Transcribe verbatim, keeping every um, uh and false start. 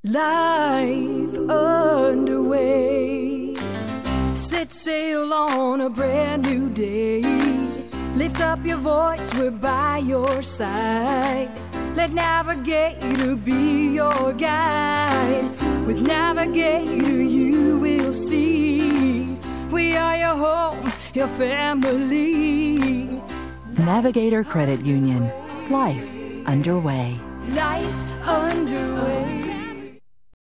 Life underway. Set sail on a brand new day. Lift up your voice, we're by your side. Let Navigator be your guide. With Navigator you will see we are your home, your family. Navigator Credit Union. Life underway. Life underway.